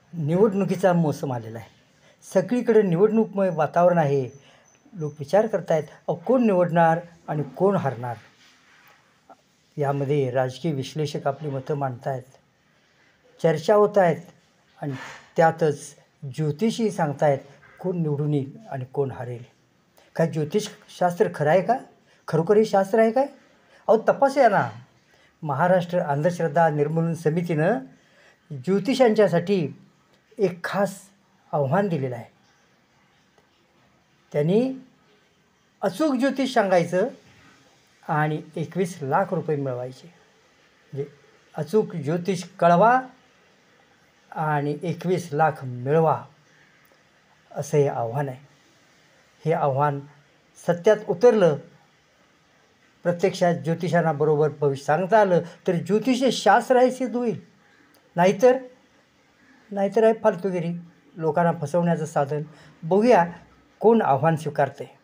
निवडणुकीचा मोसम आलेला आहे. सगळीकडे निवडणूकमय वातावरण आहे. लोक विचार करत आहेत, कोण निवडणार आणि कोण हारणार. यामध्ये राजकीय विश्लेषक आपली मतं मांडत आहेत, चर्चा होत आहेत आणि त्यातच ज्योतिषी सांगत आहेत कोण निवडून येईल आणि कोण हारेल. काय ज्योतिषशास्त्र खरं आहे का? खरोखर हे शास्त्र आहे काय? तपासूया ना. महाराष्ट्र अंधश्रद्धा निर्मूलन समितीनं ज्योतिषांच्यासाठी एक खास आव्हान दिलेलं आहे. त्यांनी अचूक ज्योतिष सांगायचं आणि 21 लाख रुपये मिळवायचे. म्हणजे अचूक ज्योतिष कळवा आणि 21 लाख मिळवा, असं हे आव्हान आहे. हे आव्हान सत्यात उतरलं, प्रत्यक्षात ज्योतिषांना बरोबर भविष्य सांगता आलं तर ज्योतिष शास्त्र आहे सिद्ध होईल. नाहीतर आहे फालतूगिरी, लोकांना फसवण्याचं साधन. बघूया कोण आव्हान स्वीकारते.